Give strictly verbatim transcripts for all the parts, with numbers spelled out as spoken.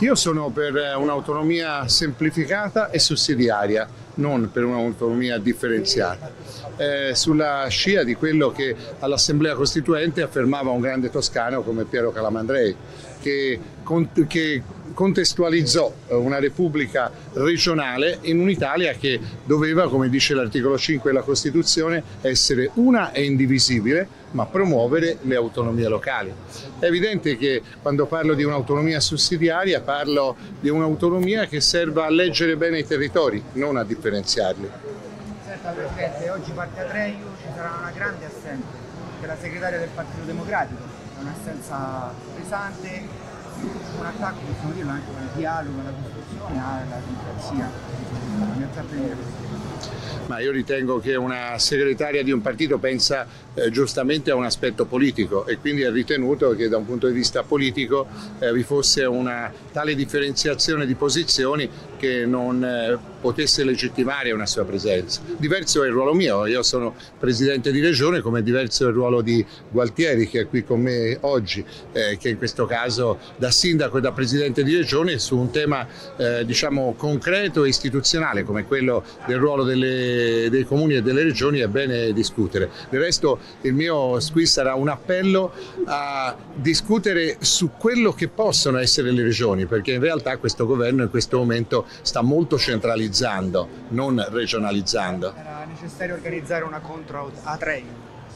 Io sono per un'autonomia semplificata e sussidiaria, non per un'autonomia differenziata, eh, sulla scia di quello che all'Assemblea Costituente affermava un grande toscano come Piero Calamandrei, che, che contestualizzò una repubblica regionale in un'Italia che doveva, come dice l'articolo cinque della Costituzione, essere una e indivisibile, ma promuovere le autonomie locali. È evidente che quando parlo di un'autonomia sussidiaria parlo di un'autonomia che serva a leggere bene i territori, non a differenziarli. Senta Presidente, oggi parte Atreju, ci sarà una grande assenza della segretaria del Partito Democratico, è un'assenza pesante, un attacco, possiamo dirlo, anche al dialogo, alla costruzione, alla democrazia. Mi accetta dire. Ma io ritengo che una segretaria di un partito pensa eh, giustamente a un aspetto politico e quindi ha ritenuto che da un punto di vista politico eh, vi fosse una tale differenziazione di posizioni che non eh, potesse legittimare una sua presenza. Diverso è il ruolo mio, io sono presidente di regione, come diverso è il ruolo di Gualtieri che è qui con me oggi, eh, che in questo caso da sindaco e da presidente di regione su un tema eh, diciamo concreto e istituzionale come quello del ruolo delle dei comuni e delle regioni è bene discutere. Del resto il mio qui sarà un appello a discutere su quello che possono essere le regioni, perché in realtà questo governo in questo momento sta molto centralizzando, non regionalizzando. Era necessario organizzare una contro Atreju?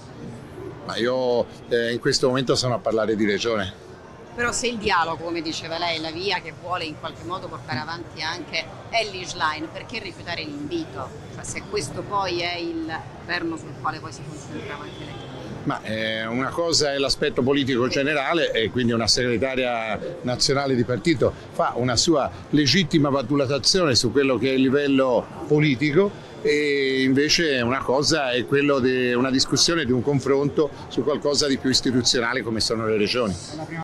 Ma io eh, in questo momento sono a parlare di regione. Però se il dialogo, come diceva lei, la via che vuole in qualche modo portare avanti anche è l'Isline, perché rifiutare l'invito? Cioè, se questo poi è il perno sul quale poi si concentrava anche lei. Ma eh, una cosa è l'aspetto politico generale e quindi una segretaria nazionale di partito fa una sua legittima valutazione su quello che è il livello politico e invece una cosa è quello di una discussione, di un confronto su qualcosa di più istituzionale come sono le regioni.